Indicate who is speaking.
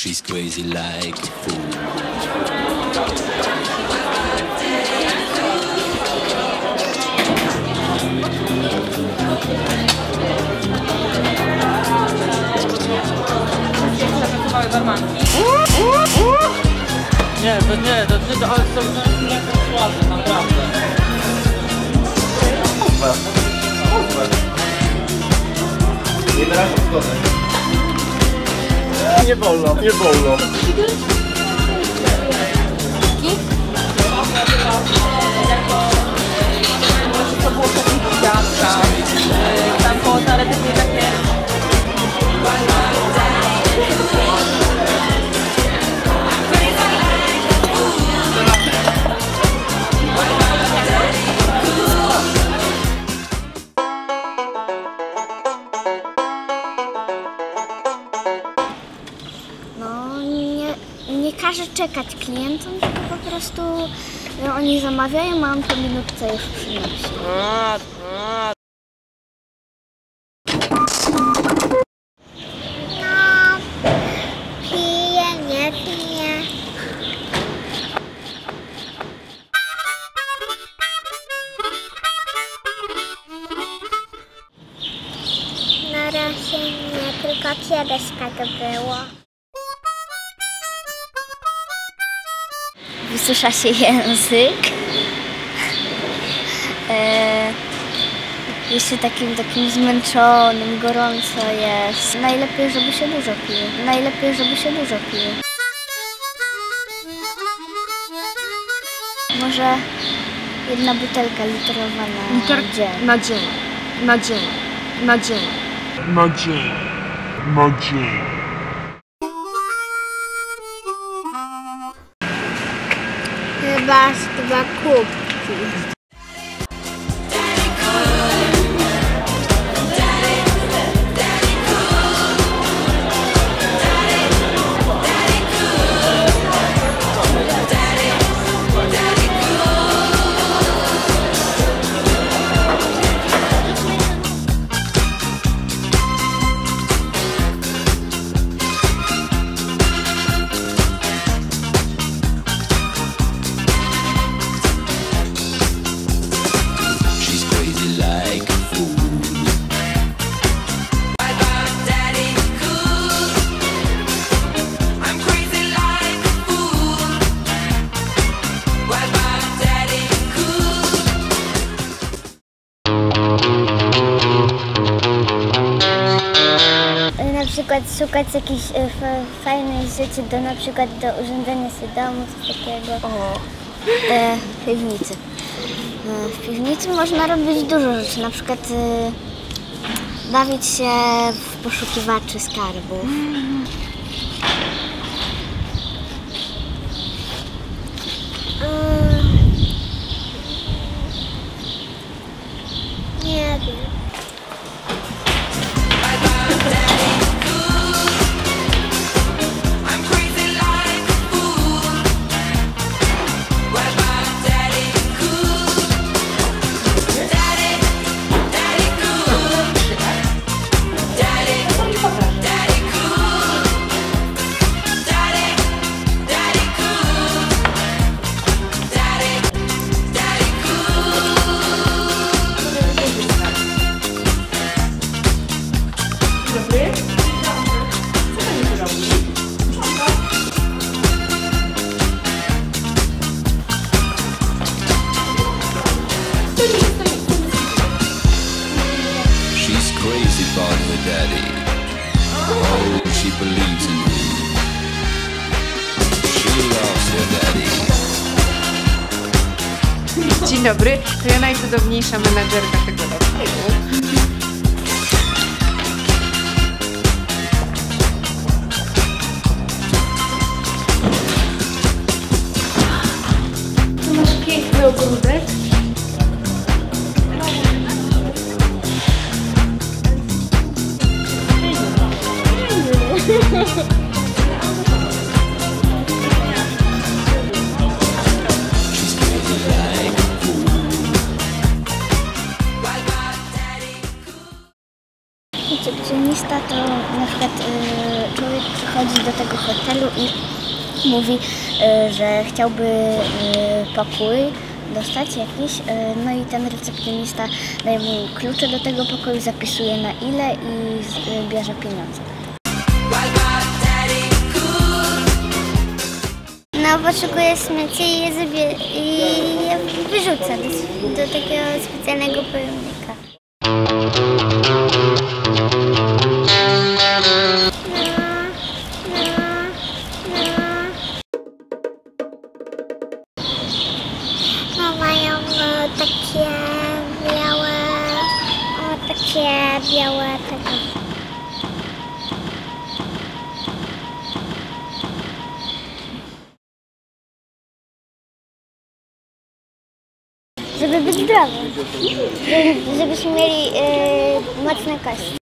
Speaker 1: She's crazy like a fool.
Speaker 2: Nie, to nie, ale są mleko słabe, naprawdę.
Speaker 3: Nie wyrażam zgody.
Speaker 2: Nie wolno, nie wolno. To było takie kwiatka, tam koło teoretycznie takie...
Speaker 4: Nie każę czekać klientom, tylko po prostu oni zamawiają, mam to minutkę już przynosi. No, piję, nie piję. Na razie nie, tylko kiedyś tak było. Wysusza się język. Jeszcze takim zmęczonym, gorąco jest. Najlepiej, żeby się dużo piło. Najlepiej, żeby się dużo piło. Może jedna butelka litrowa na dzień.
Speaker 5: Na dzień. Na dzień. Na dzień.
Speaker 6: Na dzień. Na dzień.
Speaker 4: Chyba z 2 kubki. Na przykład szukać jakiejś fajnej rzeczy do na przykład do urządzenia sobie domu, coś takiego. W piwnicy. W piwnicy można robić dużo rzeczy, na przykład bawić się w poszukiwaczy skarbów. Nie wiem.
Speaker 1: She's crazy about her daddy. Oh, she believes in him. She loves her daddy.
Speaker 5: Dzień dobry, to ja najcudowniejsza menadżerka tego roku. Tu masz piękny ogródek.
Speaker 4: recepcjonista to na przykład człowiek przychodzi do tego hotelu i mówi, że chciałby pokój dostać jakiś, no i ten recepcjonista daje mu klucze do tego pokoju, zapisuje na ile i bierze pieniądze. No, potrzebuję śmieci i je wyrzucę do takiego specjalnego pojemnika. No, mają takie białe takie. Żeby być zdrowym, żebyśmy mieli mocne kości.